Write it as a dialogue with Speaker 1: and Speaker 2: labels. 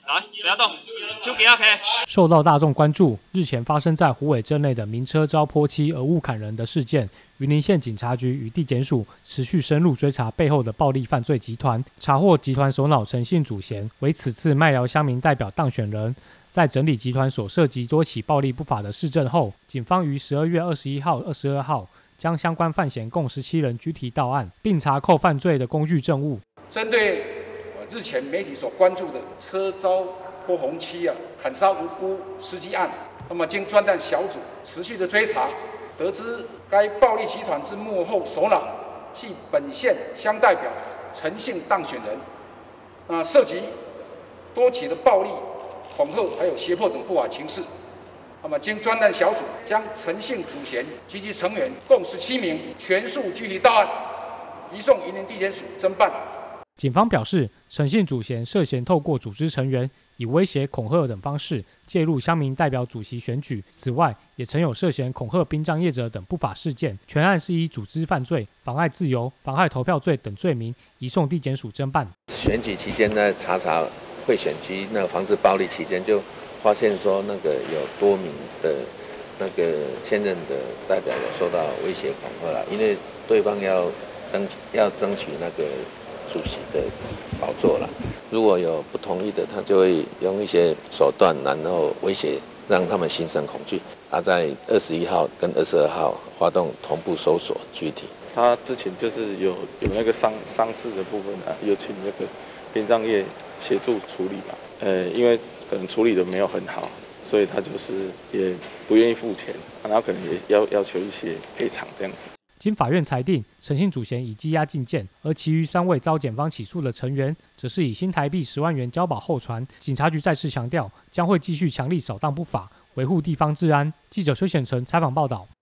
Speaker 1: 来，不要动，手给他开。
Speaker 2: 受到大众关注，日前发生在虎尾镇内的名车遭泼漆而误砍人的事件，云林县警察局与地检署持续深入追查背后的暴力犯罪集团，查获集团首脑陈姓祖贤为此次麦寮乡民代表当选人。在整理集团所涉及多起暴力不法的事证后，警方于12月21号、22号将相关犯嫌共17人拘提到案，并查扣犯罪的工具证物。
Speaker 3: 针对日前媒体所关注的车遭泼红漆砍杀无辜司机案，那么经专案小组持续的追查，得知该暴力集团之幕后首脑系本县乡代表陈姓当选人，涉及多起的暴力、恐吓还有胁迫等不法情事。那么经专案小组将陈姓祖贤及其成员共17名全数拘提到案，移送云林地检署侦办。
Speaker 2: 警方表示，陈姓祖贤涉嫌透过组织成员以威胁、恐吓等方式介入乡民代表主席选举，此外也曾有涉嫌恐吓殡葬业者等不法事件。全案是以组织犯罪、妨碍自由、妨害投票罪等罪名移送地检署侦办。
Speaker 4: 选举期间呢，查贿选区防治暴力期间，就发现说有多名的现任的代表有受到威胁恐吓了，因为对方要争取主席的宝座了。如果有不同意的，他就会用一些手段，然后威胁，让他们心生恐惧。在21号跟22号发动同步搜索拘提。
Speaker 5: 他之前就是有丧事的部分有请殡葬业协助处理嘛。因为可能处理的没有很好，所以他就是也不愿意付钱，然后可能也要求一些赔偿这样子。
Speaker 2: 经法院裁定，陈姓祖贤已羁押禁见，而其余3位遭检方起诉的成员，则是以新台币10万元交保候传。警察局再次强调，将会继续强力扫荡不法，维护地方治安。记者邱显成采访报道。